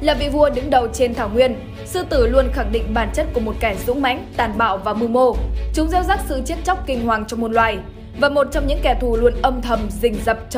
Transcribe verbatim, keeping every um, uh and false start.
Là vị vua đứng đầu trên thảo nguyên, sư tử luôn khẳng định bản chất của một kẻ dũng mãnh, tàn bạo và mưu mô. Chúng gieo rắc sự chết chóc kinh hoàng trong muôn loài và một trong những kẻ thù luôn âm thầm rình rập